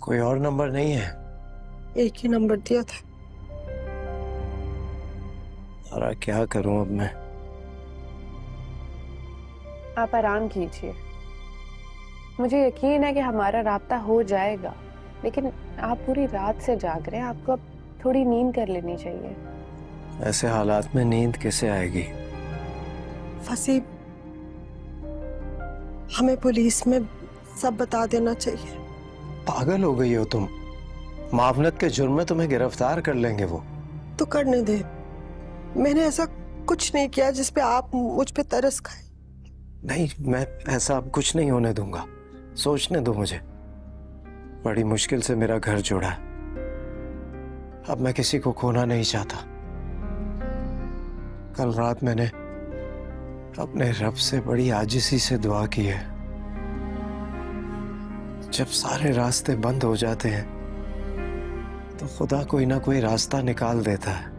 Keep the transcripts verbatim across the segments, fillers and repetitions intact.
कोई और नंबर नहीं है? एक ही नंबर दिया था। अरे क्या करूं अब मैं? आप आराम कीजिए, मुझे यकीन है कि हमारा राब्ता हो जाएगा, लेकिन आप पूरी रात से जाग रहे हैं, आपको अब थोड़ी नींद कर लेनी चाहिए। ऐसे हालात में नींद कैसे आएगी? फसी, हमें पुलिस में सब बता देना चाहिए। पागल हो गई हो तुम? मावनत के जुर्म में तुम्हें गिरफ्तार कर लेंगे वो। तो करने दे, मैंने ऐसा कुछ नहीं किया जिस पे आप मुझ पे तरस खाए। नहीं, मैं ऐसा अब कुछ नहीं होने दूंगा। सोचने दो मुझे। बड़ी मुश्किल से मेरा घर जुड़ा है, अब मैं किसी को खोना नहीं चाहता। कल रात मैंने अपने रब से बड़ी आजिज़ी से दुआ की है। जब सारे रास्ते बंद हो जाते हैं तो खुदा कोई ना कोई रास्ता निकाल देता है।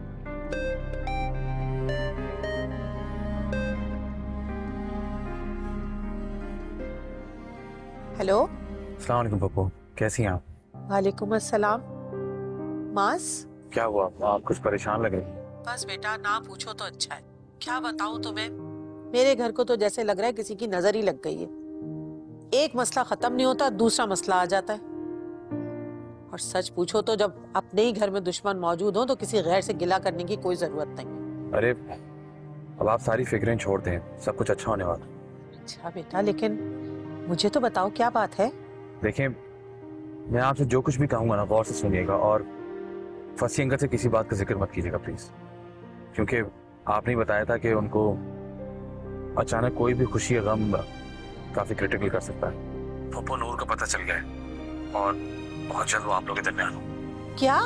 हेलो। अस्सलाम वालेकुम पप्पू, कैसी हैं आप? वालेकुम अस्सलाम। मास, क्या हुआ? आप कुछ परेशान लग रही? बस बेटा ना पूछो तो अच्छा है। क्या बताऊं तुम्हें, मेरे घर को तो जैसे लग रहा है किसी की नजर ही लग गई है। एक मसला खत्म नहीं होता, दूसरा मसला आ जाता है। और सच पूछो तो जब अपने ही घर में दुश्मन मौजूद हो तो किसी गैर से गिला करने की कोई जरूरत नहीं। अरे अब आप सारी फिक्रें छोड़ दें, सब कुछ अच्छा होने वाला। अच्छा बेटा, लेकिन मुझे तो बताओ क्या बात है। देखें, मैं आपसे जो कुछ भी कहूंगा ना गौर से सुनिएगा, और फसी अंकल से किसी बात का जिक्र मत कीजिएगा प्लीज, क्योंकि आपने बताया था कि उनको अचानक कोई भी खुशी या गम काफी क्रिटिकल कर सकता है। पप्पू नूर का पता चल गया है और बहुत जल्द वो आप लोगों के दरमियान हो। क्या?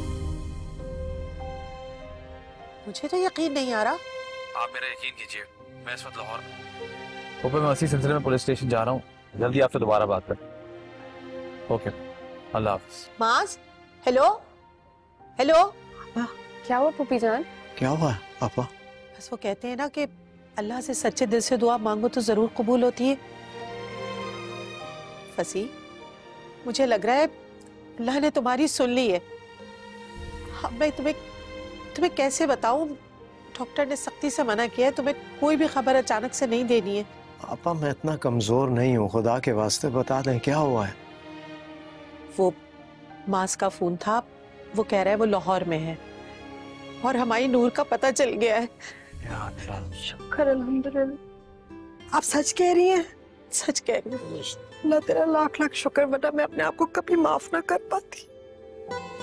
मुझे तो यकीन नहीं आ रहा। आप मेरा यकीन कीजिए, मैं इस वक्त लाहौर में। पप्पू, मैं उसी सिलसिले में पुलिस स्टेशन जा रहा हूँ, जल्दी आपसे दोबारा बात कर। ओके, अल्लाह हाफ़िज़। मास, हेलो हेलो। क्या हुआ पुप्पी जान? क्या हुआ पापा? बस वो कहते हैं ना कि अल्लाह से सच्चे दिल से दुआ मांगो तो जरूर कबूल होती है। फसी, मुझे लग रहा है अल्लाह ने तुम्हारी सुन ली है। हाँ, मैं तुम्हें तुम्हें कैसे बताऊं, डॉक्टर ने सख्ती से मना किया है, तुम्हें कोई भी खबर अचानक से नहीं देनी है। पापा मैं इतना कमजोर नहीं हूँ, खुदा के वास्ते बता दें क्या हुआ है। वो मास का फोन था, वो कह रहा है वो लाहौर में है और हमारी नूर का पता चल गया है। शुक्र अल्हम्दुलिल्लाह। आप सच कह रही हैं? सच कह रही हूँ। अल्लाह तेरा लाख लाख शुक्र, वरना मैं अपने आप को कभी माफ ना कर पाती।